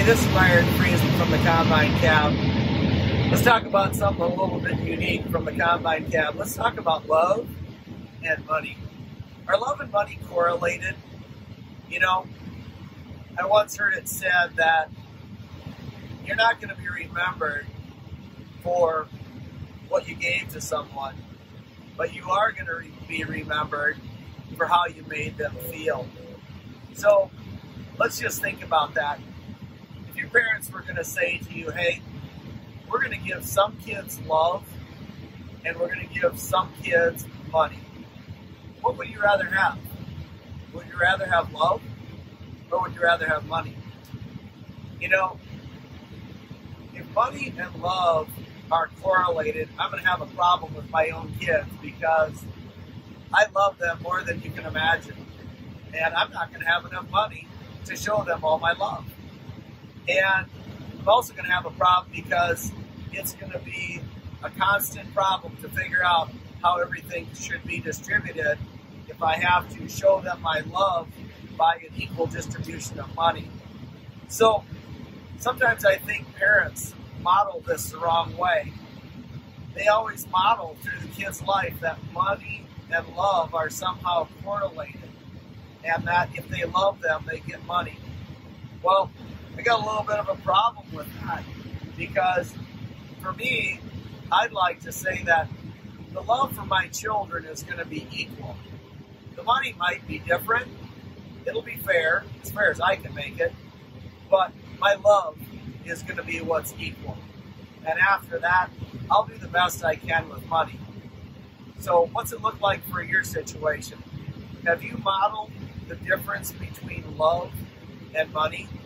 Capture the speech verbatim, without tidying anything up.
Hey, this is Myron Friesen from the Combine Cab. Let's talk about something a little bit unique from the Combine Cab. Let's talk about love and money. Are love and money correlated? You know, I once heard it said that you're not going to be remembered for what you gave to someone, but you are going to re- be remembered for how you made them feel. So let's just think about that. If your parents were going to say to you, hey, we're going to give some kids love and we're going to give some kids money, what would you rather have? Would you rather have love or would you rather have money? You know, if money and love are correlated, I'm going to have a problem with my own kids because I love them more than you can imagine. And I'm not going to have enough money to show them all my love. And I'm also going to have a problem because it's going to be a constant problem to figure out how everything should be distributed if I have to show them my love by an equal distribution of money. So sometimes I think parents model this the wrong way. They always model through the kid's life that money and love are somehow correlated and that if they love them, they get money. Well, I got a little bit of a problem with that because for me, I'd like to say that the love for my children is going to be equal. The money might be different. It'll be fair, as fair as I can make it, but my love is going to be what's equal. And after that, I'll do the best I can with money. So what's it look like for your situation? Have you modeled the difference between love and money?